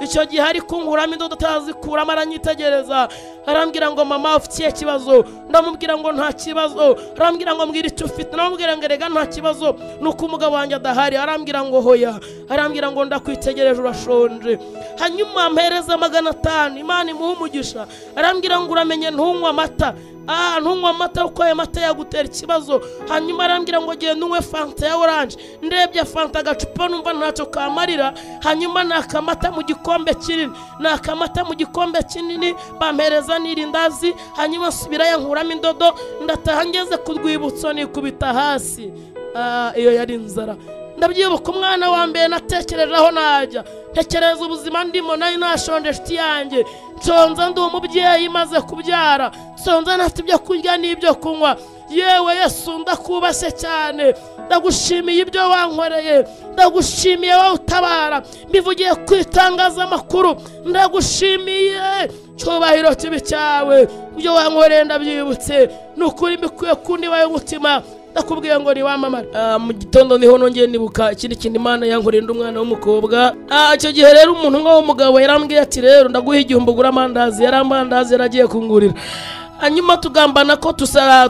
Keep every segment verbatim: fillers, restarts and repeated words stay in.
icyo gihe ari kunkuramo indodo atazikuramo aranyitegereza arambwira ngo mama ufite ikibazo, ndamubwira ngo nta kibazo, arambwira ngo mbwira icyo ufite, ndamubwira ngo rega nta kibazo nuko umugabo wanjye adahari, arambwira ngo hoya, arambwira ngo ndakwitegereje urashonje. Hanyuma ampereza magana atanu, Imana imuha umugisha, arambwira ngo uramenye ntunywa amata, ah ntunywa amata uko ayo mata yagutera ikibazo. Hanyuma arambwira ngo genda unywe fanta ya orange, ndebye fanta agacupa numva ntacyo kamarira, hanyuma nakamata mu gikombe kinini, nakamata mu gikombe kinini bampereza n'irindazi, hanyuma subirayo nkuramo indodo, ndataha ngeze ku rwibutso nikubita hasi. Ah iyo yari inzara. Ndabyibuka umwana wa mbere natekerejeho najya, tekereza ubuzima ndimo nari nashonje shiti yanjye, nshonza ndi umubyeyi maze kubyara, nshonza ntafite ibyo kurya n'ibyo kunywa. Yewe Yesu ndakubashye cyane, ndagushimiye ibyo wankoreye, ndagushimiye wowe utabara, mbivugiye kwitangaza amakuru, ndagushimiye cyubahiro kibi cyawe, ibyo wankoreye ndabyibutse, nukuri mbikuye kundi wayo umutima, ndakubwiye ngo ni wamamare. Mu gitondo niho nongeye nibuka ikindi kintu Imana yankoreye ndi umwana w'umukobwa. Icyo gihe rero umuntu ngo w'umugabo yarambwiye ati rero ndaguha igihumbi ugura amandazi, yaramandazi yaragiye kungurira. Hanyuma tugambana ko tusara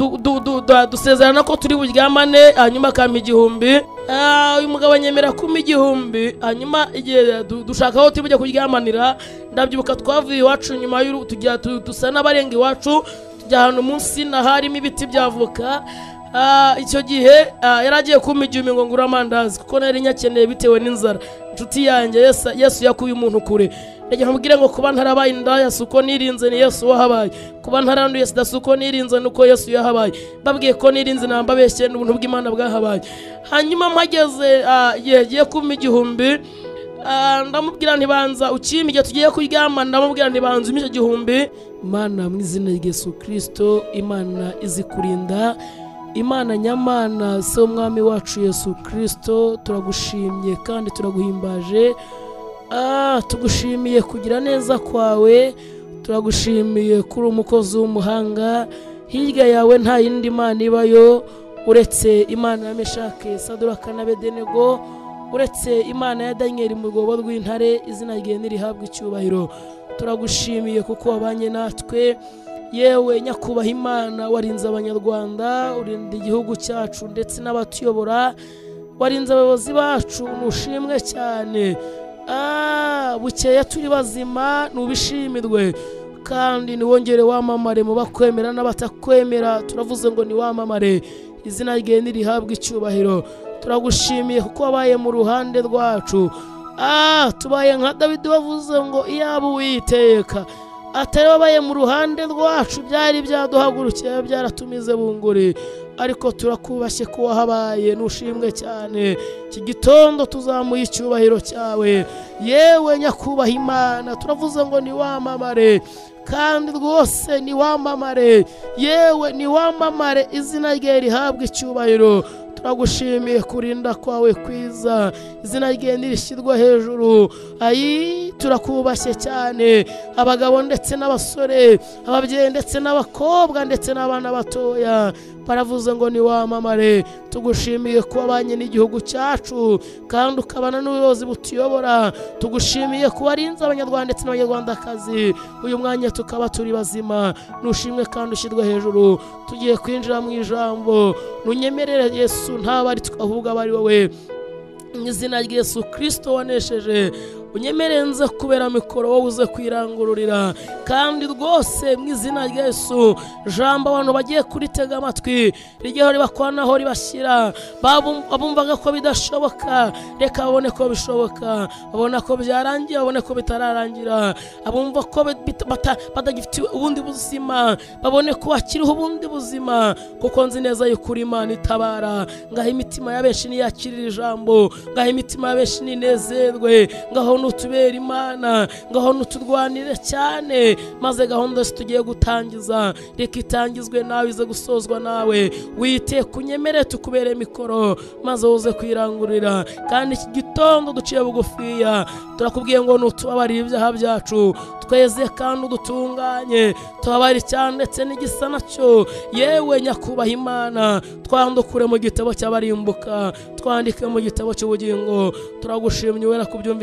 dusezerana ko turi buryamane, hanyuma kampa igihumbi. Uyu mugabo anyemera kumpa igihumbi, hanyuma igihe dushaka aho tujya kuryamanira, ndabyibuka twavuye iwacu nyuma y'uru tujya dusa n'abarenga iwacu, tujya ahantu munsi na harimo ibiti by'avoka. Icyo gihe yaragiye kumpa igihumbi ngo ngura amandazi kuko nari nyakeneye bitewe n'inzara. Inshuti yanjye Yesu yakuye umuntu kure, ndagira nkubwire ngo kuba ntarabaye indaya suko nirinze ni Yesu wahabaye, kuba ntaranduye sida suko nirinze nuko Yesu yahabaye, babwiye ko nirinze namba beshe n'ubuntu bw'Imana bwahabaye. Hanyuma mpageze yagiye kumpa igihumbi, ndamubwira ntibanza ukimpa igihe tugiye kuryama, ndamubwira ntibanza umpa igihumbi. Mana mu izina rya Yesu Kristo, Imana izikurinda, Imana nyamana se umwami wacu Yesu Kristo, turagushimye kandi turaguhimbaje. Ah tugushimiye kugira neza kwawe, turagushimiye kuri umukozi w'umuhanga, hirya yawe nta yindi Mana ibayo uretse Imana ya Meshake Saduraka na Abedenego, uretse Imana ya Daniel mu rwobo rw'intare, izina rye nirihabwe icyubahiro. Turagushimiye kuko wabanye natwe, yewe nyakubaha Imana warinze abanyarwanda, urinda igihugu cyacu ndetse n'abatuyobora, warinze abayobozi bacu, nushimwe cyane. Ah bukeye turi bazima nubishimirwe, kandi niwongere wamamare mu bakwemera n'abatakwemera, turavuze ngo ni wamamare, izina rye nirihabwe icyubahiro. Turagushimiye kuko wabaye mu ruhande rwacu. Ah tubaye nka Dawidi wavuze ngo iyaba Uwiteka atari wabaye mu ruhande rwacu byari byaduhagurukiye byaratumize bunguri, ariko turakubashye ko wahabaye, nushimwe cyane. Iki gitondo tuzamuye icyubahiro cyawe, yewe nyakubaha Imana, turavuze ngo ni wamamare, kandi rwose ni wamamare, yewe ni wamamare, izina rye rihabwe icyubahiro. Turagushimiye kurinda kwawe kwiza, izina rye nirishyirwa hejuru. Ayi turakubashye cyane, abagabo ndetse n'abasore, ababyeyi ndetse n'abakobwa ndetse n'abana batoya, baravuze ngo ni wamamare. Tugushimiye ko wabanye n'igihugu cyacu kandi ukabana n'ubuyobozi butuyobora, tugushimiye ko warinze abanyarwanda ndetse n'abanyarwandakazi, uyu mwanya tukaba turi bazima, nushimwe kandi ushyirwa hejuru. Tugiye kwinjira mu ijambo, nunyemerere Yesu ntabari ahubwo abari wowe, mu izina rya Yesu Kristo wanesheje, unyemerenze kubera mikoro wowe uze kwirangururira, kandi rwose mu izina rya Yesu jambo abantu bagiye kuritega amatwi rigiye ribakwana ribashyira, babumvaga ko bidashoboka reka babone ko bishoboka, babona ko byarangiye babone ko bitararangira, abumva ko badagifite ubundi buzima babone ko akiriho ubundi buzima, kuko nzi neza yuko Imana itabara. Ngaho imitima ya benshi niyakirira ijambo, ngaho imitima ya benshi ninezerwe, ngaho nutubera Imana, ngaho nuturwanire cyane, maze gahunda yose tugiye gutangiza reka itangizwe nawe, ize gusozwa nawe. Wite kunyemere tukubere mikoro, maze uze kwirangurira. Kandi iki gitondo duciye bugufiya, turakubwiye ngo nutubabarire ibyaha byacu, tweze kandi udutunganye, tubabari cyane ndetse n'igisa nacyo, yewe nyakubaha Imana, twandukure mu gitabo cy'abarimbuka, twandike mu gitabo cy'ubugingo. Turagushimye wera kubyumvishije,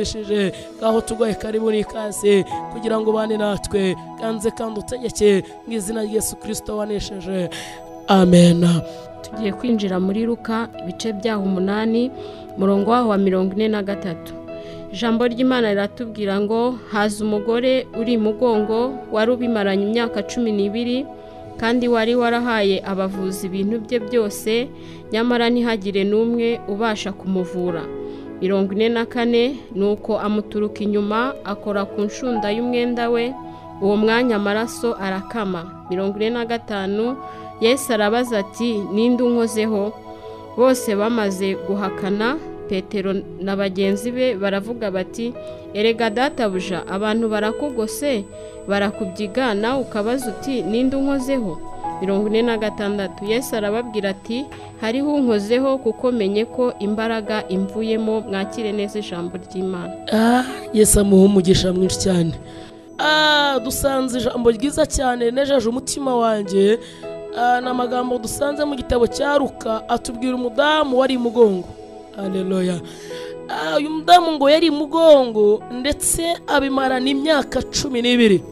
wawe ngaho tugoye karibu n'ikaze kugira ngo bane natwe kanze kandi utegeke mu izina rya Yesu Kristo wanesheje amen. Tugiye kwinjira muri Luka ibice byaho umunani murongo waho wa mirongo ine na gatatu. Ijambo ry'Imana riratubwira ngo haza umugore uri mugongo wari ubimaranye imyaka cumi n'ibiri kandi wari warahaye abavuzi ibintu bye byose nyamara ntihagire n'umwe ubasha kumuvura. mirongo ine na kane nuko amuturuka inyuma akora ku nshunda y'umwenda we, uwo mwanya amaraso arakama. mirongo ine na gatanu Yesu arabaza ati ninde unkozeho? Bose bamaze guhakana, Petero na bagenzi be baravuga bati erega databuja abantu barakugose barakubyiga nawe ukabaza uti ninde unkozeho? mirongo ine na gatandatu Yesu arababwira ati hariho unkozeho kuko menye ko imbaraga imvuyemo. Mwakire neza ijambo ry'Imana. Ah, Yesu amuha umugisha mwinshi cyane. Ah, dusanze ijambo ryiza cyane nejeje umutima wanjye. Ah, na magambo dusanze mu gitabo cya Luka atubwira umudamu wari mugongo. Haleluya. Ah, uyu mudamu ngo yari mugongo ndetse abimarana imyaka cumi n'ibiri.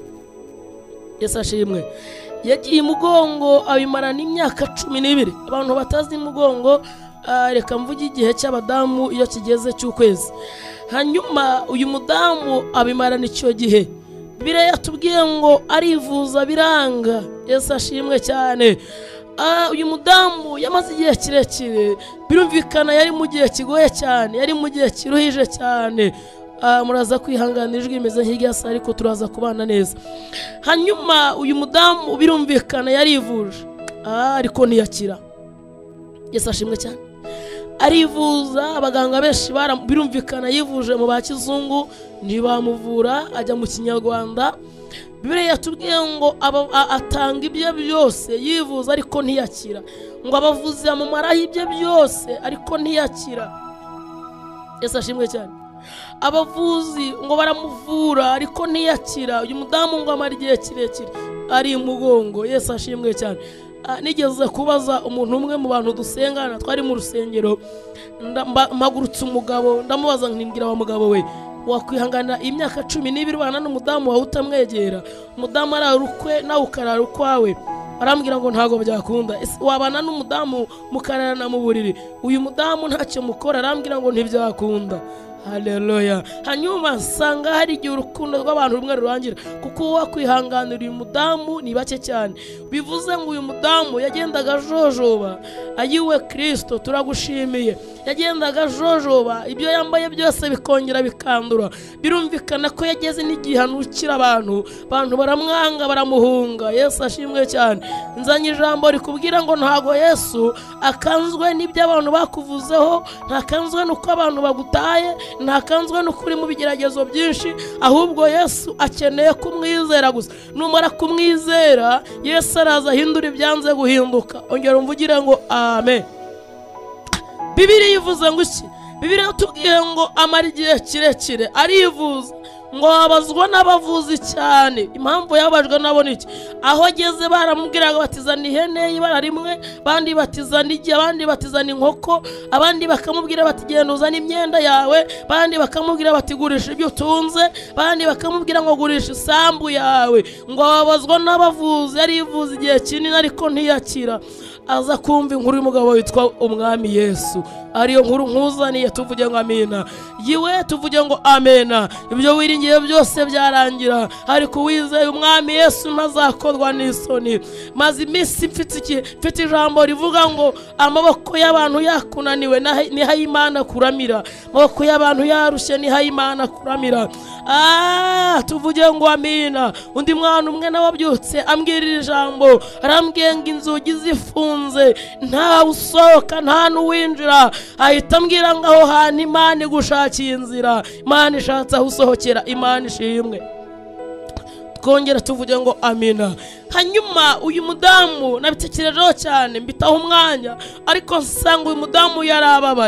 Yesu ashimwe. Yagiye mugongo abimarana imyaka cumi n'ibiri. Abantu batazi mugongo reka mvuge igihe cy'abadamu iyo kigeze cy'ukwezi. Hanyuma uyu mudamu abimarana icyo gihe. Bire yatubwiye ngo arivuza biranga. Yesu ashimwe cyane. Ah, uyu mudamu yamaze igihe kirekire, birumvikana yari mu gihe kigoye cyane, yari mu gihe kiruhije cyane. Ah, muraza kwihanganira ijwi imeze nk'irya sa ariko turaza kubana neza. Hanyuma uyu mudamu birumvikana yarivuje, ah, ariko ntiyakira. Yesu ashimwe cyane. Arivuza, abaganga benshi birumvikana yivuje mu bakizungu ntibamuvura, ajya mu Kinyarwanda. Bibiri yatubwiye ngo atanga ibyo byose yivuza ariko ntiyakira, ngo abavuzi amumaraho ibyo byose ariko ntiyakira. Yesu ashimwe cyane. Abavuzi ngo baramuvura ariko ntiyakira. Uyu mudamu ngo amara igihe kirekire ari mugongo. Yesu ashimwe cyane. Nigeze kubaza umuntu umwe mu bantu dusengana, twari mu rusengero, mpagurutse umugabo ndamubaza nkimbwira wa mugabo we wakwihangana imyaka cumi n'ibiri bana n'umudamu wawe utamwegera, umudamu ararukwe nawe ukarara ukwawe. Arambwira ngo ntago byakunda. Wabana n'umudamu mukararana mu buriri, uyu mudamu ntacyo mukora. Arambwira ngo ntibyakunda. Haleluya. Hanyuma nsanga hari igihe urukundo rw'abantu rumwe rurangira, kuko wakwihanganira uyu mudamu ni bake cyane. Bivuze ngo uyu mudamu yagendaga jojoba, ayiwe Kristo turagushimiye, yagendaga jojoba, ibyo yambaye byose bikongera bikandura. Birumvikana ko yageze n'igihanukira abantu, abantu baramwanga baramuhunga. Yesu ashimwe cyane. Nzanye ijambo rikubwira ngo ntago Yesu akanzwe n'ibyo abantu bakuvuzeho, ntakanzwe nuko abantu bagutaye, ntakanzwe n'ukuri mu bigeragezo byinshi, ahubwo Yesu akeneye kumwizera gusa. Numara kumwizera Yesu araza ahindura ibyanze guhinduka. Ongera umvugire ngo amen. Bibiri yivuze ngo iki? Bibiri yatubwiye ngo amara igihe kirekire arivuza, ngo abazwa n'abavuzi cyane. Impamvu yabajwe nabo niki? Aho ageze baramubwiraga batizana ihene ibara rimwe, bandi batizana igi, abandi batizana inkoko, abandi bakamubwira bati genda uzana imyenda yawe, bandi bakamubwira bati gurisha ibyo utunze, bandi bakamubwira ngo gurisha isambu yawe. Ngo abazwa n'abavuzi arivuza igihe kinini ariko ntiyakira. Aza kumva inkuru y'umugabo witwa umwami Yesu. Ariyo nkuru nkuzaniye, tuvuge ngo amina. Yiwe tuvuge ngo amena. Ibyo wiringiye byose byarangira, ariko wizeye umwami Yesu ntazakorwa n'isoni. Maze iminsi mfite iki mfite ijambo rivuga ngo amaboko y'abantu yakunaniwe ni hayimana kuramira, amaboko y'abantu yarushye ni hayimana kuramira. Ah, tuvuge ngo amina. Undi mwana umwe nawabyutse ambwirira ijambo, arambwiye ngo inzugi zifunze nta usohoka nta n'uwinjira. Ahita ambwira ngo aho hantu Imana igushakiye inzira, Imana ishatse aho usohokera. Imana ishimwe. Twongera tuvuge ngo amina. Hanyuma uyu mudamu nabitekerejeho cyane, mbitaho umwanya, ariko nsanga uyu mudamu yarababaye.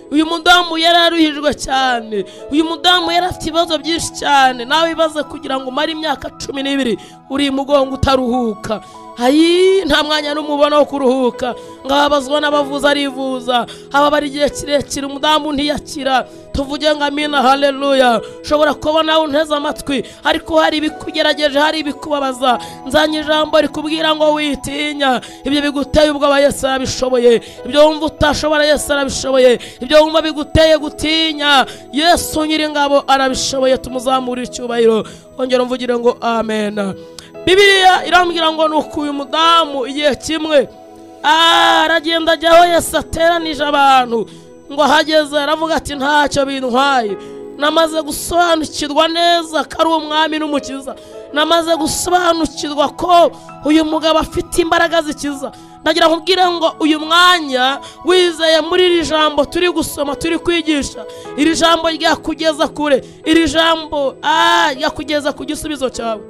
uyu mudamu yari aruhijwe cyane, uyu mudamu yari afite ibibazo byinshi cyane. Nawe bibaze kugira ngo umare imyaka cumi n'ibiri uri mugongo utaruhuka. Hayi nta mwanya n'umubona wo kuruhuka, ngabazwa n'abavuza arivuza, haba bari igihe kirekire umudamu ntiyakira. Tuvuge ngo amina, haleluya. Shobora kubona unteze amatwi ariko hari ibikugerageje, hari ibikubabaza. Nzanye ijambo rikubwira ngo witinya. Ibyo biguteye ubwoba Yesu arabishoboye, ibyo wumva utashobora Yesu arabishoboye, ibyo wumva biguteye gutinya Yesu Nyiringabo arabishoboye. Tumuzamurire icyubahiro, ongera mvugire ngo amen. Bibiliya irambwira ngo nuko uyu mudamu igihe kimwe aragenda ajyaho Yesu ateranije abantu, ngo ahageze aravuga ati ntacyo bintwaye, namaze gusobanukirwa neza ko ari umwami n'umukiza, namaze gusobanukirwa ko uyu mugabo afite imbaraga zikiza. Ndagira nkubwire ngo uyu mwanya wizeye muri iri jambo turi gusoma, turi kwigisha, iri jambo ryakugeza kure, iri jambo ah ryakugeza ku gisubizo cyawe.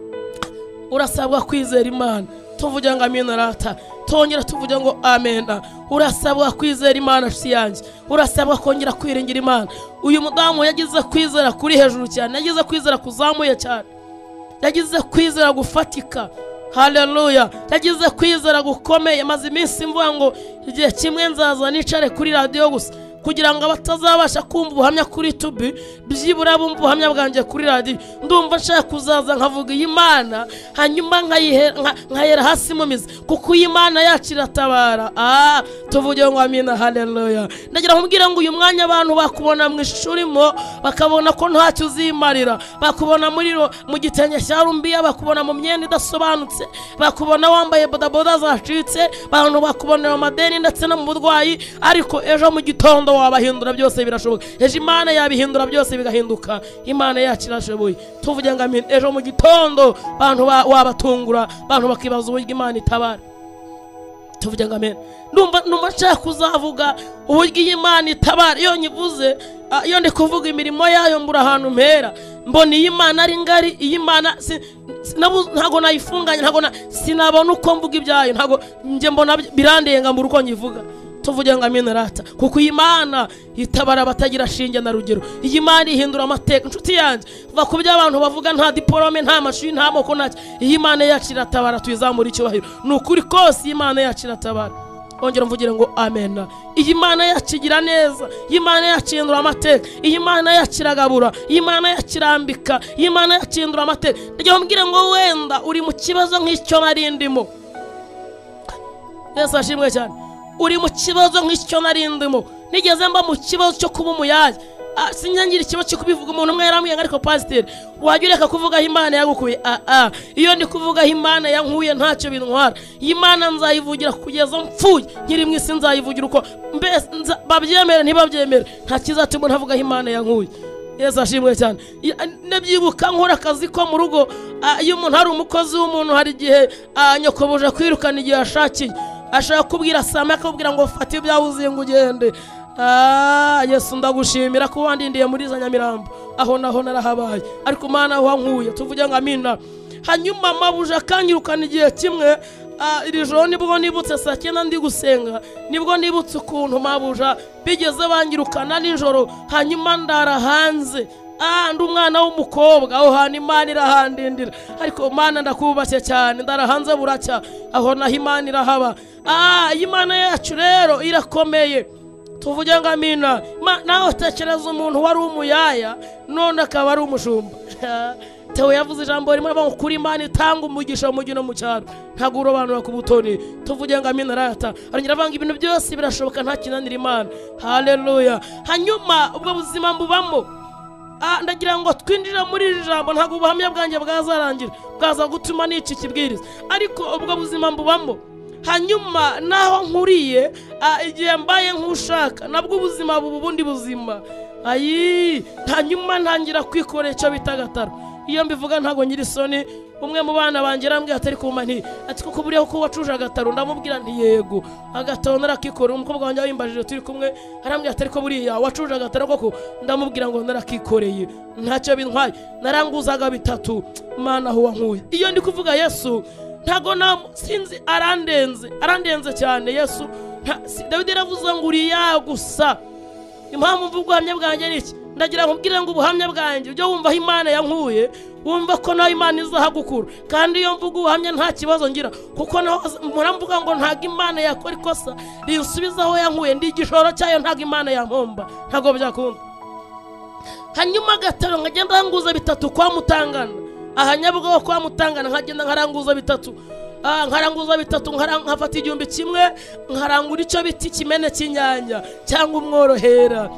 Urasabwa kwizera Imana. Tuvuge ngo amina rata, tongera tuvuge ngo amena. Urasabwa kwizera Imana nshuti yanjye, urasabwa kongera kwiringira Imana. Uyu mudamu yagize kwizera kuri hejuru cyane, yagize kwizera kuzamuye cyane, yagize kwizera gufatika. Haleluya. Yagize kwizera gukomeye. Maze iminsi mvuga ngo igihe kimwe nzaza nicare kuri radio gusa kugira ngo abatazabasha kumva ubuhamya kuri YouTube byibura bumva ubuhamya bwanjye kuri radio. Ndumva nshaka kuzaza nkavuga iyi Imana, hanyuma nkayera hasi mu mizi, kuko iyi Imana yacu iratabara. Ah, tuvuge ngo amina, haleluya. Ndagira nkubwira ngo uyu mwanya abantu bakubona mu ishurimo, bakabona ko ntacyo uzimarira, bakubona muri mu gitenge cya rumbiya, bakubona mu myenda idasobanutse, bakubona wambaye bodaboda zacitse, abantu bakubona mu madeni ndetse no mu burwayi, ariko ejo mu gitondo wabahindura byose birashoboka. Ejo Imana yabihindura byose bigahinduka. Imana yacu irashoboye. Tuvuge ngo amen. Ejo mu gitondo abantu wabatungura, abantu bakibaza uburyo Imana itabara. Tuvuge ngo amen. Ndumva numva nshaka kuzavuga uburyo Imana itabara. Iyo nyivuze, iyo ndi kuvuga imirimo yayo mbura ahantu mpera. Mbona iyi Imana ari ngari, iyi Imana ntago nayifunganye, ntago sinabona uko mvuga ibyayo, ntago nje mbona birandenga mbura uko nyivuga. Tuvuge ngo amina rata, kuko iyi Imana itabara batagira shinge na rugero. Iyi Imana ihindura amateka. Inshuti yanjye, va ku by'abantu bavuga nta diplome, nta mashuri, nta moko nacyo. Iyi Imana yacu iratabara, tuyizamura icyubahiro. Nukuri kose iyi Imana yacu iratabara. Ongera mvugire ngo amen. Iyi Imana yacu igira neza, iyi Imana yacu ihindura amateka, iyi Imana yacu iragabura, iyi Imana yacu irambika, iyi Imana yacu ihindura amateka. Ndagira mbwire ngo wenda uri mu kibazo nk'icyo nari ndimo. Yesu ashimwe cyane. Uri mu kibazo nk'icyo nari ndimo. Nigeze mba mu kibazo cyo kuba umuyaya. Ah, sinyangira ikibazo cyo kubivuga. Umuntu umwe yaramwiye ariko pastor, wajya ureka kuvuga Imana yagukuye. Ah ah, iyo ndi kuvuga Imana yankuye ntacyo bintwara. Imana nzayivugira kugeza mpfuye, nkiri mu isi nzayivugira uko mbese babyemere ntibabyemere, nta kizatuma ntavuga Imana yankuye. Yesu ashimwe cyane. Nabyibuka nkora akazi ko mu rugo, iyo umuntu hari umukozi w'umuntu, hari igihe nyokobuje kwirukana igihe ashakiye, ashaka kubwira Sama akubwira ngo fata ibyabuziye ngo ugende. Ah, Yesu ndagushimira ko wandindiye muri za Nyamirambo, aho naho narahabaye, ariko Mana aho nkuye. Tuvuge ngo amina. Hanyuma mabuje akanyirukana igihe kimwe, iri joro nibwo nibutse saa cyenda ndi gusenga, nibwo nibutse ukuntu mabuja bigeze bangirukana nijoro, hanyuma ndara hanze. Ah, ndi umwana w'umukobwa, aho hana Imana irahandindira, ariko Mana ndakubashye cyane, ndara hanze buracya, aho naho Imana irahaba. Ah, Imana yacu rero irakomeye. Tuvuge ngo amina. Nawe tekereza umuntu wari umuyaya none akaba ari umushumba. Tewe yavuze ijambo rimwe ngo kuri Imana itanga umugisha mu gino mu cyaro, ntago urobanura ku butoni. Tuvuge ngo amina rata. Arongera avanga ibintu byose birashoboka, nta kinanira Imana. Haleluya. Hanyuma ubwo buzima mbubamo, ah, ndagira ngo twinjira muri iri jambo, ntago ubuhamya bwanjye bwazarangira, bwaza gutuma n'iki kibwiriza, ariko ubwo buzima mbubamo. Hanyuma naho nkuriye, igihe mbaye nk'ushaka, nabwo ubuzima bubu bundi buzima. Ayi, hanyuma ntangira kwikorera icyo bita agataro. Iyo mbivuga ntago nyiri soni. Umwe mu bana banjye arambwira atari kumanti, ati kuko buriya ko wacuje agataro. Ndamubwira nti yego, agataro narakikora. Umukobwa wanjye wimbajije turi kumwe, arambwira atari ko buriya wacuje agataro koko. Ndamubwira ngo narakikoreye, ntacyo bintwaye, naranguzaga bitatu. Mana aho wankuye. Iyo ndi kuvuga Yesu, ntago na sinzi arandenze, arandenze cyane Yesu. Dawidi yaravuze ngo uriya gusa, impamvu mvuga ubuhamya bwanjye ni iki? Ndagira ngo mbwire ngo ubuhamya bwanjye ujye wumva aho Imana yankuye, wumva ko nawe Imana izahagukura. Kandi iyo mvuga ubuhamya nta kibazo ngira, kuko naho muramvuga ngo ntago Imana yakora ikosa rinsubiza aho yankuye, ndi igishoro cyayo, ntago Imana yampomba, ntago byakunda. Hanyuma gataro nkagenda nganguza bitatu kwa Mutangana, aha Nyabugogo kwa Mutangana nkagenda nkaranguza bitatu, ah nkaranguza bitatu nkafata igihumbi kimwe nkarangura icyo biti kimene cy'inyanya cyangwa umworohera.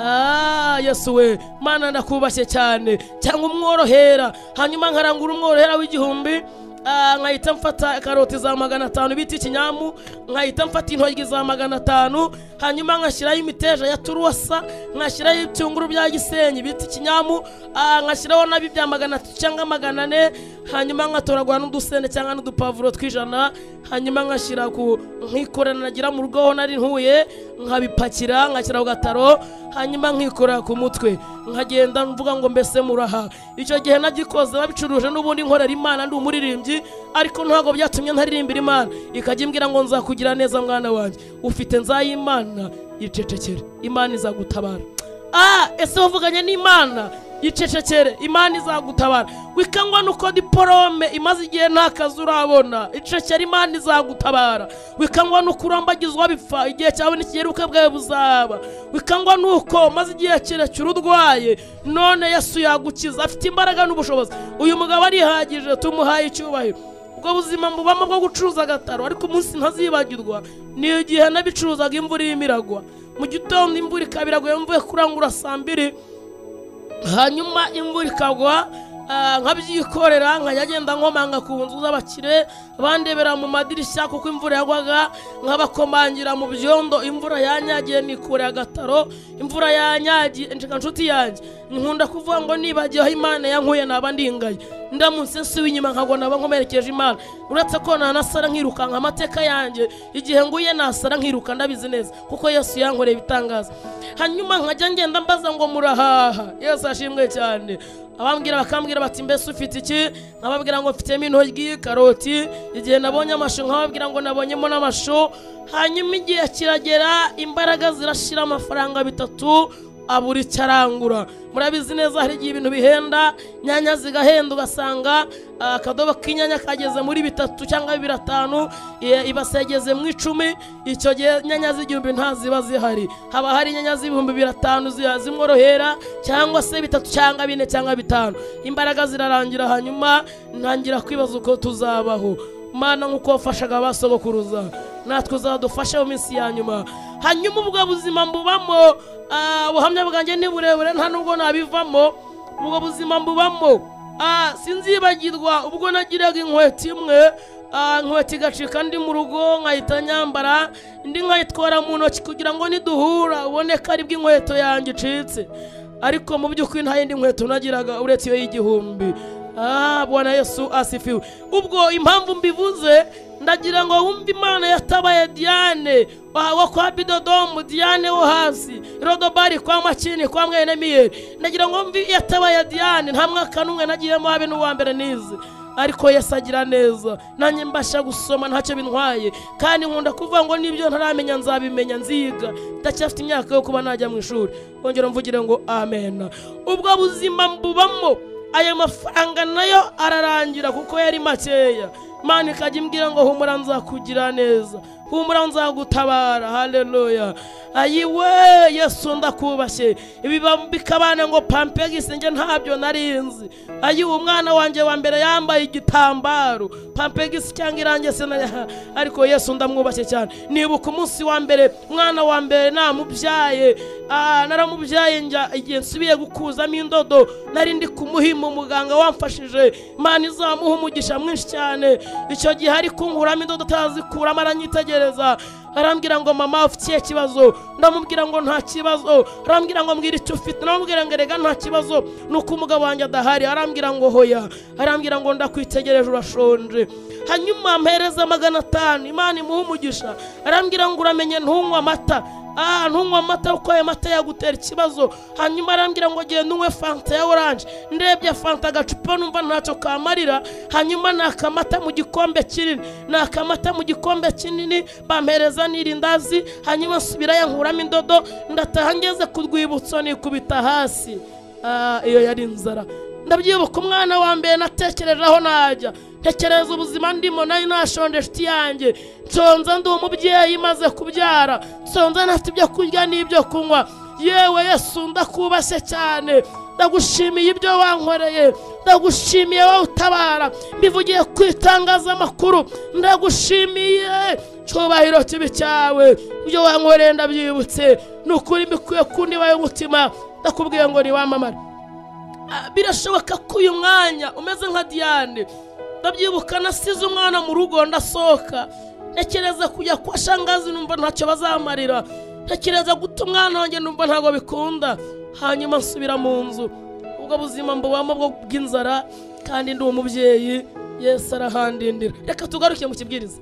Ah Yesu we, Mana ndakubashye cyane, cyangwa umworohera. Hanyuma nkarangura umworohera w'igihumbi, nkahita mfata karoti za magana atanu biti kinyamu, nkahita mfata intoryi za magana atanu, hanyuma nkashyiraho imiteja ya turuwasa, nkashyiraho ibitunguru bya Gisenyi biti kinyamu, nkashyiraho nabi bya magana atatu cyangwa magana ane, hanyuma nkatoragura n'udusende cyangwa n'udupavuro twijana, hanyuma nkashyira ku nkikorana nagira mu rugo nari ntuye, nkabipakira nkashyira ku gataro, hanyuma nkikora ku mutwe, nkagenda mvuga ngo mbese muraha. Icyo gihe nagikoze babicuruje n'ubundi nkorera Imana, ndi umuririmbyi, ariko ntago byatumye ntaririmbira Imana. Ikajya imbwira ngo nzakugira neza mwana wanjye, ufite nzayimana, icecekere, Imana izagutabara. Ah ese wavuganye n'Imana, icecekere, Imana izagutabara. Wikangwa nuko diporome imaze igihe nta kazi urabona, icecekere, Imana izagutabara. Wikangwa nuko urambagizwa bipfa, igihe cyawe n'ikigeruka bwawe buzaba. Wikangwa nuko maze igihe kirekire urwaye, none Yesu yagukiza, afite imbaraga n'ubushobozi. Uyu mugabo arihagije, tumuhaye icyubahiro. Ubwo buzima mbubamo bwo gucuruza agataro, ariko umunsi ntazibagirwa ni igihe nabicuruzaga imvura imiragwa. Mu gitondo imvura ikabiraguye, mvuye kurangura saa mbiri, hanyuma imvura ikagwa, nkabyikorera nkajya nkomanga ku nzu z'abakire, bandebera mu madirishya kuko imvura yagwaga, nkabakomangira mu byondo, imvura yanyagiye nikure agataro, imvura yanyagiye. Nshuti yanjye, nkunda kuvuga ngo nibagiye aho Imana yankuye naba ndingaye, ndamutse nsubiye inyuma nkagwa naba nkomerekeje Imana. Uretse ko nanasara nkirukanka amateka yanjye, igihe nguye nasara nkiruka ndabizi neza, kuko Yesu yankoreye ibitangaza. Hanyuma nkajya ngenda mbaza ngo murahaha, Yesu ashimwe cyane. Abambwira bakambwira bati mbese ufite iki? Nkababwira ngo mfitemo intoryi, karoti. Igihe nabonye amashu nkababwira ngo nabonyemo n'amashu. Hanyuma igihe kiragera, imbaraga zirashira, amafaranga bitatu aburi cyarangura. Murabizi neza hari igihe ibintu bihenda, nyanya zigahenda, ugasanga akadobo k'inyanya kageze muri bitatu cyangwa biratanu, ibasegeze mu icumi. Icyo gihe nyanya z'igihumbi ntaziba zihari, haba hari nyanya z'ibihumbi biratanu zimworohera, cyangwa se bitatu cyangwa bine cyangwa bitanu. Imbaraga zirarangira, hanyuma ntangira kwibaza uko tuzabaho. Mana nkuko wafashaga abasogokuruza, natwe uzadufashe mu minsi ya nyuma. Hanyuma ubwo buzima mbubamo, ubuhamya bwanjye ni burebure nta nubwo nabivamo. Ubwo buzima mbubamo, sinzibagirwa ubwo nagiraga inkweto imwe, inkweto igacika ndi mu rugo, nkahita nyambara indi nkayitwara mu ntoki kugira ngo niduhura ubone ko ari bw'inkweto yanjye icitse, ariko mu by'ukuri nta yindi nkweto nagiraga uretse iyo y'igihumbi. Ah Bwana Yesu asifiwe. Ubwo impamvu mbivuze, ndagira ngo wumve Imana yatabaye Diane wa kwa Bidodomu, Diane wo hasi, Rodobari kwa Makini kwa mwene Miyeri. Ndagira ngo wumve yatabaye Diane, nta mwaka n'umwe nagiyemo habe n'uwa mbere nize, ariko Yesu agira neza, nanjye mbasha gusoma ntacyo bintwaye. Kandi nkunda kuvuga ngo nibyo ntaramenya nzabimenya, nziga, ndacyafite imyaka yo kuba najya mu ishuri. Ongera mvugire ngo amen. Ubwo buzima mbubamo, aya mafaranga nayo ararangira kuko yari makeya. Imana ikajya imbwira ngo humura nzakugira neza, humura nzagutabara. Haleluya. Ayiwe Yesu ndakubashye. Ibi bikabana ngo Pampegisi nge ntabyo narinzi. Ayi umwana wanjye wa mbere yambaye igitambaro, Pampegisi cyangwa irange se na, ariko Yesu ndamwubashye cyane. Nibuka umunsi wa mbere, mwana wa mbere namubyaye, ah naramubyaye njya igihe nsubiye gukuzamo indodo, nari ndi kumuhima, umuganga wamfashije, Imana izamuha umugisha mwinshi cyane. Icyo gihe ari kunkuramo indodo atazikuramo, aranyitegereza, arambwira ngo mama ufite ikibazo? Ndamubwira ngo nta kibazo. Arambwira ngo mbwira icyo ufite. Ndamubwira ngo rega nta kibazo, nuko umugabo wanjye adahari. Arambwira ngo hoya. Arambwira ngo ndakwitegereje urashonje. Hanyuma ampereza magana atanu, Imana imuha umugisha. Arambwira ngo uramenye ntunywa amata, ah ntunywa amata uko ayo mata yagutera ikibazo. Hanyuma arambwira ngo genda unywe fanta ya orange. Ndebye fanta agacupa numva ntacyo kamarira. Hanyuma nakamata mu gikombe kinini, nakamata mu gikombe kinini bampereza n'irindazi. Hanyuma nsubira yankuramo indodo, ndataha ngeze ku rwibutso nikubita hasi. Ah iyo yari inzara. Ndabyibuka umwana wa mbere natekerejeho najya tekereza ubuzima ndimo nari nashonje shiti yanjye, nsonza ndi umubyeyi maze kubyara, nsonza nafite ibyo kurya n'ibyo kunywa. Yewe Yesu ndakubashye cyane, ndagushimiye ibyo wankoreye, ndagushimiye wowe utabara, mbivugiye kwitangaza amakuru. Ndagushimiye cyubahiro kibi cyawe, ibyo wankoreye ndabyibutse, nukuri mbikuye kundi wayo umutima. Ndakubwiye ngo ni wamamara. Birashoboka ko uyu mwanya umeze nka Diane. Ndabyibuka nasize umwana mu rugo ndasohoka, ntekereza kujya kwa shangazi numva ntacyo bazamarira, ntekereza guta umwana wanjye numva ntago bikunda. Hanyuma nsubira mu nzu, ubwo buzima mbubamo bwo bw'inzara kandi ndi umubyeyi. Yesu arahandindira. Reka tugaruke mu kibwiriza.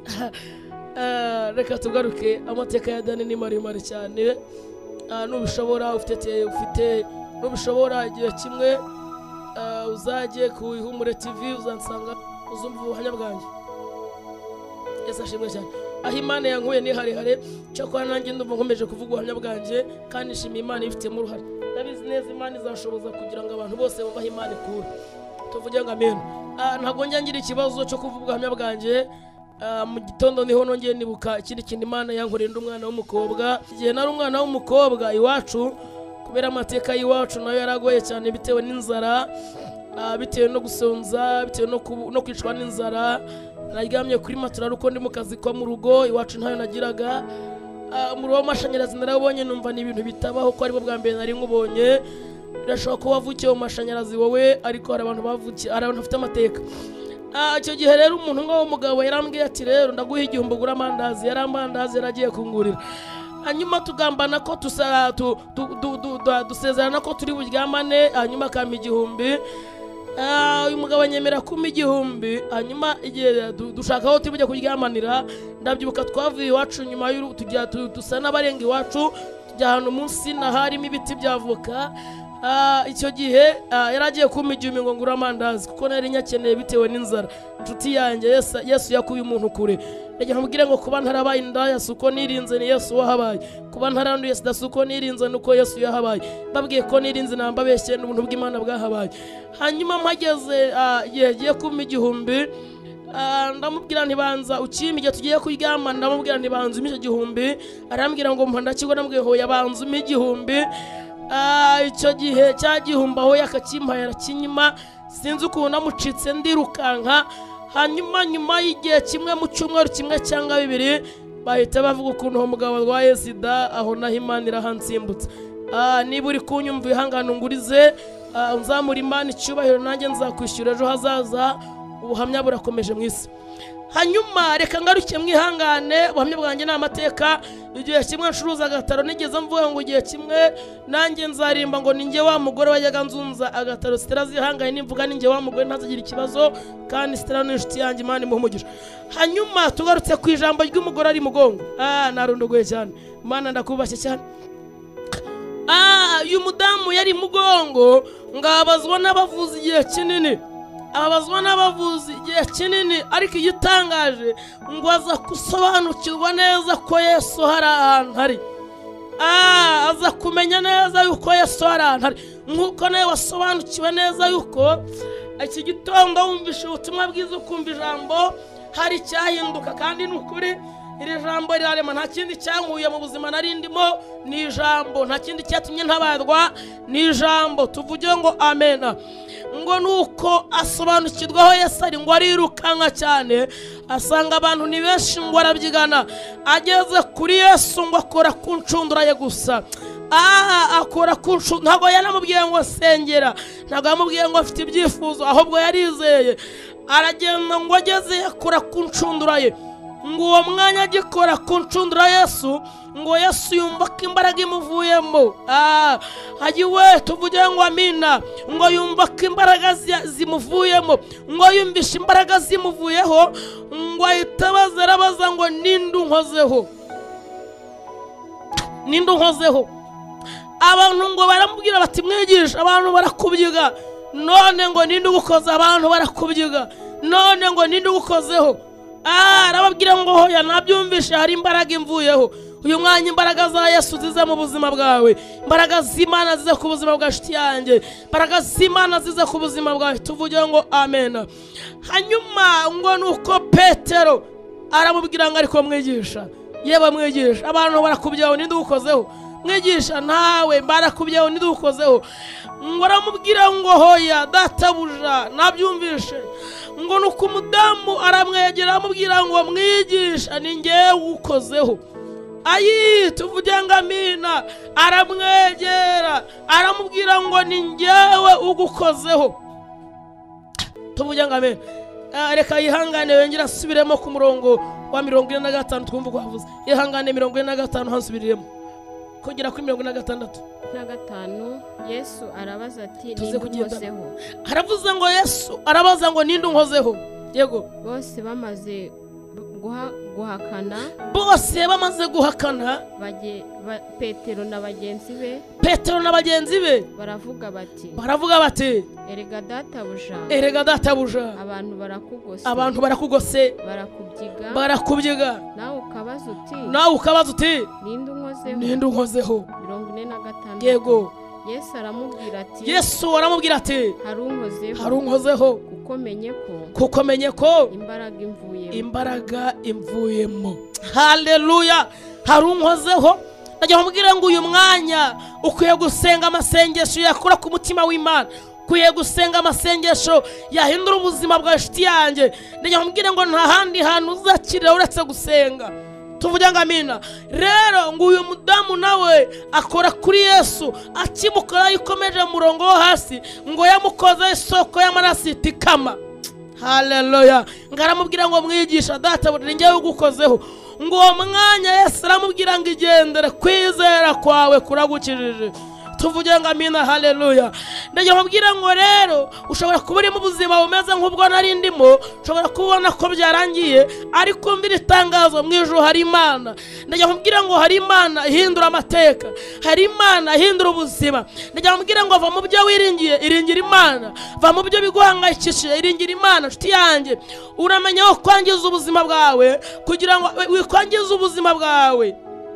Reka tugaruke. Amateka ya Diane ni maremare cyane. Nubishobora ufite ufite nubishobora igihe kimwe uzajye ku Ihumure T V uzansanga uzumva ubuhamya bwanjye. Yesu ashimwe cyane. Aho Imana yankuye ni harehare, cyo kwa nanjye ndumva nkomeje kuvuga ubuhamya bwanjye kandi nshimiye Imana ifitemo uruhare. Ndabizi neza Imana izashoboza kugira ngo abantu bose bumve Imana ikura. Tuvuge ngo amen. Ntago njya ngira ikibazo cyo kuvuga ubuhamya bwanjye. Mu gitondo niho nongeye nibuka ikindi kintu Imana yankoreye ndi umwana w'umukobwa. Igihe nari umwana w'umukobwa iwacu, kubera amateka y'iwacu nayo yaragoye cyane bitewe n'inzara, bitewe no gusonza, bitewe no kwicwa n'inzara. Naryamye kuri matora uko ndi mu kazi ko mu rugo, iwacu ntayo nagiraga. Umuriro w'amashanyarazi narabonye numva ni ibintu bitabaho ko aribwo bwa mbere nari nkubonye. Birashoboka ko wavukiye mu mashanyarazi wowe, ariko hari abantu bavukiye, hari abantu bafite amateka. Icyo gihe rero umuntu w'umugabo yarambwiye ati rero ndaguha igihumbi ugura amandazi. Yari amandazi yaragiye kungurira. Hanyuma tugambana ko dusezerana ko turi buryamane, hanyuma akampa igihumbi. Uyu mugabo anyemera kumpa igihumbi. Hanyuma igihe dushaka aho turi bujye kuryamanira, ndabyibuka twavuye iwacu nyuma y'uru tujya dusa n'abarenga iwacu, tujya ahantu munsi naharimo ibiti by'avoka. Icyo gihe yaragiye kumpa igihumbi ngo ngura amandazi kuko nari nyakeneye bitewe n'inzara. Inshuti yanjye Yesu yakuye umuntu kure. Ndagira mubwire ngo kuba ntarabaye indaya suko nirinze ni Yesu wahabaye, kuba ntaranduye sida suko nirinze nuko Yesu yahabaye. Babwiye ko nirinze namba beshye n'ubuntu bw'Imana bwahabaye. Hanyuma mpageze yagiye kumpa igihumbi, ndamubwira ntibanza ukimpa igihe tugiye kuryama, ndamubwira ntibanza umpe igihumbi. Arambwira ngo mpa ndakigwa, ndamubwiye ho yabanza umpe igihumbi. Icyo gihe cya gihumbi aho yakakimpaye arakinyima, sinzi ukuntu namucitse ndirukanka. Hanyuma nyuma y'igihe kimwe mu cyumweru kimwe cyangwa bibiri bahita bavuga ukuntu uwo mugabo arwaye sida. Aho naho Imana irahansimbutse. Niba uri kunyumva ihangane ungurize, nzamura Imana icyubahiro nanjye nzakwishyura ejo hazaza. Ubuhamya burakomeje mu isi. Hanyuma reka ngaruke mwihangane, ubuhamya bwanjye ni amateka. Igihe kimwe ncuruza agataro, nigeze mvuga ngo igihe kimwe nanjye nzarimba ngo ninjye wa mugore wajyaga nzunza agataro. Sitera zihangane nimvuga ninjye wa mugore ntazagira ikibazo, kandi Sitera ni inshuti yanjye Imana imuhumugisha. Hanyuma tugarutse ku ijambo ry'umugore ari mugongo. Narundogoye cyane, Imana ndakubashye cyane. Uyu mudamu yari mugongo, ngabazwa n'abavuzi igihe kinini, abazwa n'abavuzi igihe kinini, ariko igitangaje ngo aza gusobanukirwa neza ko Yesu hari ahantu hari. Aza kumenya neza yuko Yesu hari ahantu hari, nk'uko nawe wasobanukiwe neza yuko iki gitondo wumvishe ubutumwa bwiza ukumva ijambo hari icyahinduka. Kandi ni ukuri iri jambo rirarema, nta kindi cyankuye mu buzima nari ndimo, ni ijambo. Nta kindi cyatumye ntabarwa, ni ijambo. Tuvuge ngo amena. Ngo nuko asobanukirwaho Yesu ari, ngo arirukanka cyane, asanga abantu ni benshi, ngo arabyigana. Ageze kuri Yesu ngo akora ku ncundura ye gusa. Akora ku ncundura. Ntabwo yanamubwiye ngo sengera, ntabwo yamubwiye ngo afite ibyifuzo, ahubwo yarizeye. Aragenda ngo ageze akora ku ncundura ye. Ngo uwo mwanya agikora ku ncundura Yesu, ngo Yesu yumva ko imbaraga imuvuyemo. Hagiwe tuvuge ngo amina. Ngo yumva ko imbaraga zimuvuyemo, ngo yumvishe imbaraga zimuvuyeho, ngo ahita abaza arabaza ngo ninde unkozeho. ninde unkozeho. Abantu ngo baramubwira bati mwigisha, abantu barakubyiga. None ngo ninde ugukoze, abantu barakubyiga. None ngo ninde ugukozeho. Ah, arababwira ngo hoya nabyumvishe, hari imbaraga imvuyeho. Uyu mwanya imbaraga za Yesu zize mu buzima bwawe, imbaraga z'Imana zize ku buzima bwa nshuti yanjye, imbaraga z'Imana zize ku buzima bwawe. Tuvuge ngo amen. Hanyuma ngo nuko Petero aramubwira ngo ariko mwigisha, yewe mwigisha, abantu barakubyaho, ninde ugukozeho. Mwigisha nawe barakubyaho, ninde ugukozeho. Ngo aramubwira ngo hoya databuja nabyumvishe. Ngo nuko umudamu aramwegera amubwira ngo mwigisha, ni ngewe ugukozeho. Ayi, tuvuge ngo amina. Aramwegera aramubwira ngo ni ngewe ugukozeho. Tuvuge ngo amina. Reka yihangane wengera asubiremo ku murongo wa mirongo ine na gatanu twumva ko havuze. Yihangane mirongo ine na gatanu hansubiremo kugera kuri mirongo ine na gatandatu na gatanu. Yesu arabaza ati ninde unkozeho. Aravuze ngo Yesu arabaza ngo ninde unkozeho. Yego, bose bamaze guha guhakana bose bamaze guhakana baje Petero na bagenzi be Petero na bagenzi be baravuga bati baravuga bati erega databuja erega databuja abantu barakugose abantu barakugose barakubyiga barakubyiga nawe ukabaza uti nawe ukabaza uti ninde unkozeho ninde unkozeho. mirongo ine na gatanu. Yego, Yesu aramubwira ati Yesu aramubwira ati hari unkozeho hari unkozeho kuko menye ko kuko menye ko imbaraga imvuyemo imbaraga imvuyemo. Haleluya. Hari unkozeho. Najya mubwira ngo uyu mwanya ukwiye gusenga amasengesho yakura ku mutima w'Imana, ukwiye gusenga amasengesho yahindura ubuzima bwa nshuti yanjye. Najya mubwira ngo nta handi hantu uzakirira uretse gusenga. Tuvuge ngo amina. Rero ngo uyu mudamu nawe akora kuri Yesu, akimukora yikomeje mu murongo wo hasi ngo yamukoze isoko y'amaraso itikama. Haleluya. Ngaramubwira ngo mwigisha data buri ngewe ugukozeho. Ngo uwo mwanya Yesu aramubwira ngo igendere, kwizera kwawe kuragukijije. Tuvuge ngo amina. Haleluya. Ndaje mubwira ngo rero ushobora kuba uri mu buzima bumeze nk'ubwo nari ndimo, ushobora kubona ko byarangiye, ariko umvira itangazo, mu ijuru hari Imana. Ndaje mubwira ngo hari Imana ihindura amateka, hari Imana ihindura ubuzima. Ndaje mubwira ngo va mu byo wiringiye, iringira Imana. Va mu byo biguhangayikishije, iringira Imana. Nshuti yanjye, uramenya ko kwangiza ubuzima bwawe kugira ngo wikwangiza ubuzima bwawe.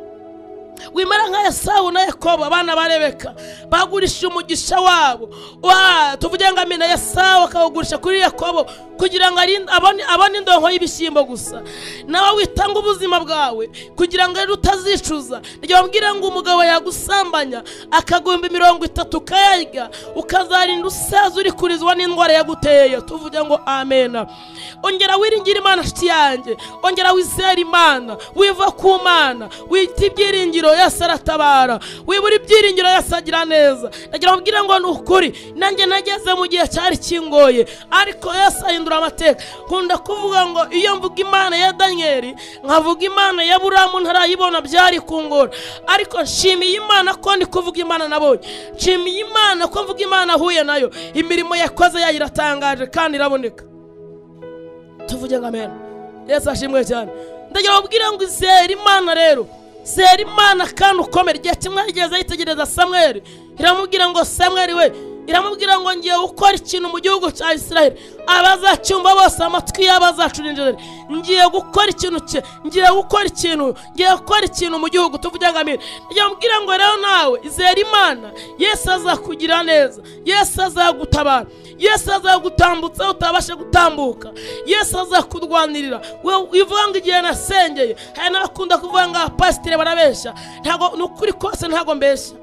Wimara nka Esawu na Yakobo, abana ba Rebeka bagurishije umugisha wabo. Wa tuvuge ngo amina. Esawu akawugurisha kuri Yakobo kugira ngo abone abone indonko y'ibishyimbo gusa. Nawe witanga ubuzima bwawe kugira ngo rero utazicuza. Nijye bambwira ngo umugabo yagusambanya akagumba mirongo itatu kayarya, ukazarinda usaza uri kurizwa n'indwara yaguteye. Tuvuge ngo amena. Ongera wiringira Imana nshuti yanjye, ongera wizera Imana, wiva ku Mana, wita ibyiringiro Yesu aratabara, wibura ibyiringiro Yesu agira neza. Nagira mbwira ngo nukuri nanjye nageze mu gihe cyari kingoye, ariko Yesu ahindura amateka. Nkunda kuvuga ngo iyo mvuga Imana ya Danieli nkavuga Imana ya Aburahamu ntarayibona byari kungora, ariko nshimiye Imana ko ndi kuvuga Imana nabonye. Nshimiye Imana ko mvuga Imana huye nayo, imirimo yakoze yayiratangaje kandi iraboneka. Tuvuge ngo amen. Yesu ashimwe cyane. Ndagira mbwira ngo izera Imana rero, zera Imana kandi ukomere. Igihe kimwe yigeze yitegereza Samweli, iramubwira ngo Samweli we, iramubwira ngo ngiye gukora ikintu mu gihugu cya Isiraheli, abazacyumva bose amatwi yabo azacurindira. Ngiye gukora ikintu cye, ngiye gukora ikintu, ngiye gukora ikintu mu gihugu. Tuvuge ngo amen. Yambwira ngo rero nawe izera Imana, Yesu azakugira neza, Yesu azagutabara, Yesu azagutambutsa utabasha gutambuka, Yesu azakudwanirira. Wewe uvuga ngo igihe nasengeye, hari n'abakunda kuvuga ngo pasiteri barabeshya. Ntago nukuri kose, ntago mbeshya.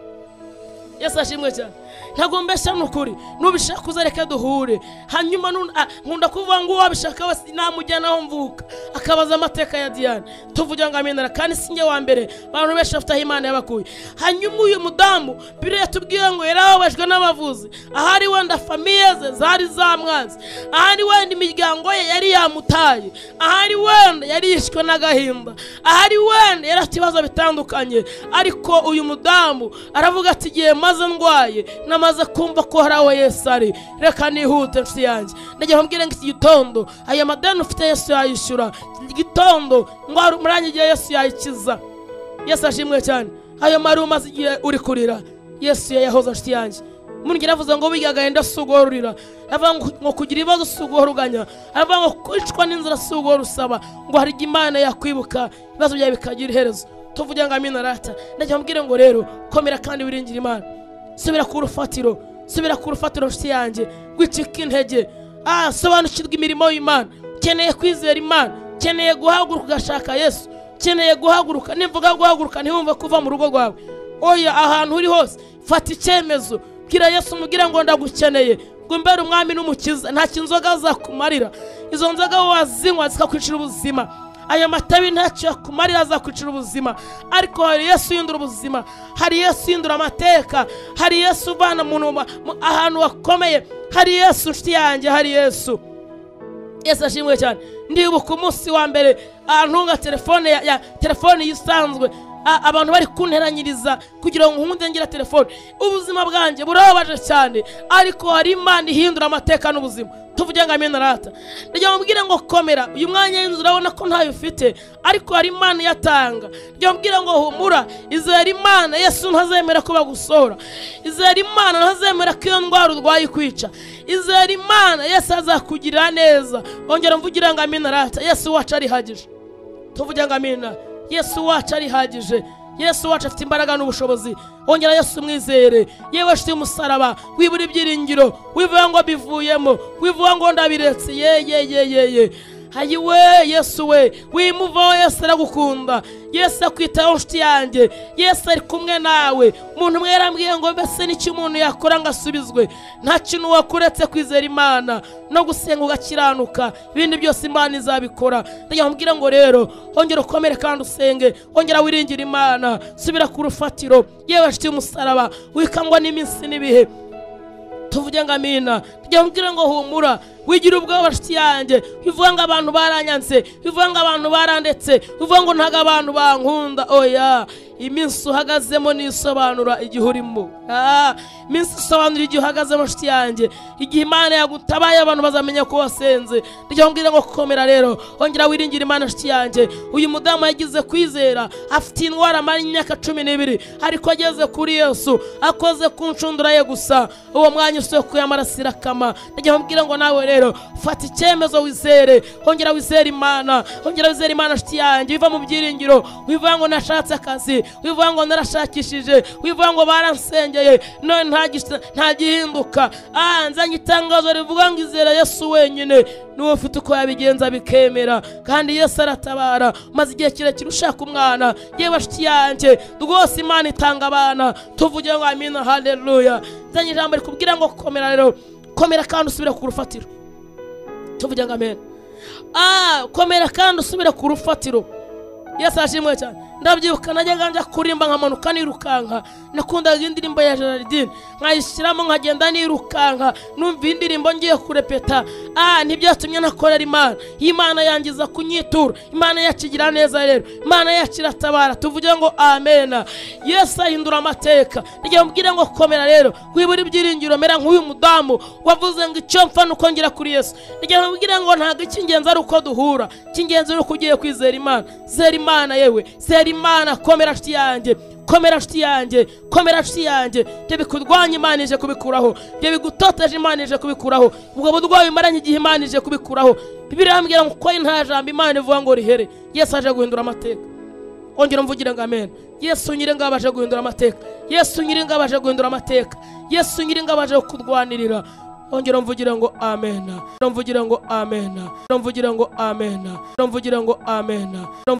Yesu ashimwe cyane. Ntago mbeshya nukuri. Nubishaka uzareka duhure. Hanyuma nkunda kuvuga ngo wabishaka wese namujyana aho mvuka akabaza amateka ya Diane. Tuvuge ngo amenera kandi singe wa mbere abantu benshi bafite Imana yabakuye. Hanyuma uyu mudamu Bibiliya yatubwiye ngo yarababajwe n'abavuzi, ahari wenda famiye ze zari zamwanze, ahari wenda imiryango ye yari yamutaye, ahari wenda yari yishwe n'agahinda, ahari wenda yari afite ibibazo bitandukanye, ariko uyu mudamu aravuga ati giye maze ndwaye namaze kumva ko hari aho Yesu ari, reka nihute nshuti yanjye. Ndagiye mbwira ngo iki gitondo aya madeni ufite Yesu yayishyura. Iki gitondo ngo murangiye Yesu yayikiza. Yesu ashimwe cyane. ayo mari umaze igihe uri kurira Yesu yayahoza nshuti yanjye. Mungira avuze ngo biga agahinda sugorurira, avuga ngo kugira ibibazo sugoruganya, avuga ngo kwicwa n'inzira sugorusaba, ngo hari Imana yakwibuka ibibazo byawe bikagira iherezo. Tuvuge ngo amina rata. Ndagira mbwire ngo rero komera kandi wiringira Imana. Subira ku rufatiro, subira ku rufatiro nshuti yanjye, gwicika intege. Ah, sobanukirwa imirimo y'Imana. Keneye kwizera Imana, keneye guhaguruka ugashaka Yesu, keneye guhaguruka. Nimvuga guhaguruka ntiwumve kuva mu rugo rwawe. Oya, ahantu uri hose fata icyemezo, bwira Yesu mugira ngo ndagukeneye, ngo mbere umwami n'umukiza. Nta kinzoga zakumarira, izo nzoga wazinywa zikakwicira ubuzima. Aya matabi ntacyo yakumarira, azakwicira ubuzima. Ariko hari Yesu yindura ubuzima, hari Yesu yindura amateka, hari Yesu uvana umuntu ahantu wakomeye, hari Yesu nshuti yanjye, hari Yesu. Yesu ashimwe cyane. Ndibuka umunsi wa mbere antunga telefone ya, ya telefone yisanzwe, abantu bari kunteranyiriza kugira ngo nkunde ngira telefone. Ubuzima bwanjye burababaje cyane, ariko hari Imana ihindura amateka n'ubuzima. Tuvuge ngo amena rata. Ndagira mbwira ngo komera, uyu mwanya y'inzu urabona ko ntayo ufite, ariko hari Imana yatanga. Ndagira mbwira ngo humura, izera Imana, Yesu ntazemera ko bagusora. Izera Imana, ntazemera ko iyo ndwara urwaye kwica. Izera Imana, Yesu azakugirira neza. Ongera mvugira ngo amena rata. Yesu wacu ari hagije. Tuvuge ngo amena. Yesu wacu ari hagije. Yesu wacu afite imbaraga n'ubushobozi. Ongera Yesu mwizere. Yewe nshuti y'umusaraba, wibura ibyiringiro, wivuga ngo bivuyemo, wivuga ngo ndabiretse. Ye ye ye ye ye. Hayiwe Yesu we, wimuvaho. Yesu aragukunda, Yesu akwitaho nshuti yanjye, Yesu ari kumwe nawe. Umuntu umwe yarambwiye ngo mbese n'iki umuntu yakora ngo asubizwe? Nta kintu wakuretse kwizera Imana no gusenga ugakiranuka, ibindi byose Imana izabikora. Ndagira mbwira ngo rero ongera ukomere kandi usenge, ongera wiringira Imana, subira ku rufatiro. Yewe nshuti y'umusaraba, wikangwa n'iminsi n'ibihe. Tuvuge ngo amina. Ndagira mbwira ngo humura, wigira ubwoba nshuti yanjye, bivuga ngo abantu baranyanse, bivuga ngo abantu barandetse, bivuga ngo ntago abantu bankunda. Oya, iminsi uhagazemo nisobanura igihe urimo. Ah, iminsi isobanura igihe uhagazemo nshuti yanjye. Igihe Imana yagutabaye abantu bazamenya ko wasenze. Ndagira mbwira ngo komera rero, ongera wiringira Imana nshuti yanjye. Uyu mudamu yagize kwizera, afite indwara mari imyaka cumi n'ibiri, ariko ageze kuri Yesu, akoze ku ncundura ye gusa, uwo mwanya usoko y'amarasira kama. Ndagira mbwira ngo nawe rero fata icyemezo, wizere, ongera wizere Imana, ongera wizere Imana nshuti yanjye. Wiva mu byiringiro, wivuga ngo nashatse akazi, wivuga ngo narashakishije, wivuga ngo baransengeye none nta gihinduka. Ah, nzanye itangazo rivuga ngo izera Yesu wenyine, niwe ufite uko yabigenza bikemera, kandi Yesu aratabara. Maze igihe kirekire ushaka umwana, yewe nshuti yanjye, rwose Imana itanga abana. Tuvuge ngo amina, haleluya. Nzanye ijambo rikubwira ngo komera rero, komera kandi usubire ku rufatiro. Tuvuge ngo amen. Ah, komera kandi usubire ku rufatiro. Yesu ashimwe cyane. Ndabyibuka najyaga njya kurimba nkamanuka nirukanka, nakundaga indirimbo ya Geraldine nkayishyiramo nkagenda nirukanka, numva indirimbo ngiye kurepeta. Ah, ntibyatumye nakorera Imana. Imana yangiza kunyitura, Imana yacigira neza rero, Imana yakiratabara. Tuvuge ngo amena. Yesu ahindura amateka. Ndagira mbwira ngo komera rero, wibura ibyiringiro, mera nk'uyu mudamu wavuze ngo icyo mfa nuko ngira kuri Yesu. Ndagira mbwira ngo ntago icy'ingenzi ari uko duhura, icy'ingenzi ari uko ugiye kwizera Imana. Zera Imana yewe, zera Imana. Komera nshuti yanjye, komera nshuti yanjye, komera nshuti yanjye. Byo bikurwanya Imana ije kubikuraho, byo bigutoteje Imana ije kubikuraho, ubwo budwayi maranye igihe Imana ije kubikuraho. Bibiliya irambwira ngo ko nta jambo Imana ivuga ngo rihere. Yesu aje guhindura amateka. Ongera mvugira ngo amen. Yesu nyiri ngo abaje guhindura amateka, Yesu nyiri ngo abaje guhindura amateka, Yesu nyiri ngo abaje kurwanirira. Ongera mvugira ngo amen. Mvugira ngo amen. Mvugira ngo amen. Mvugira ngo amen.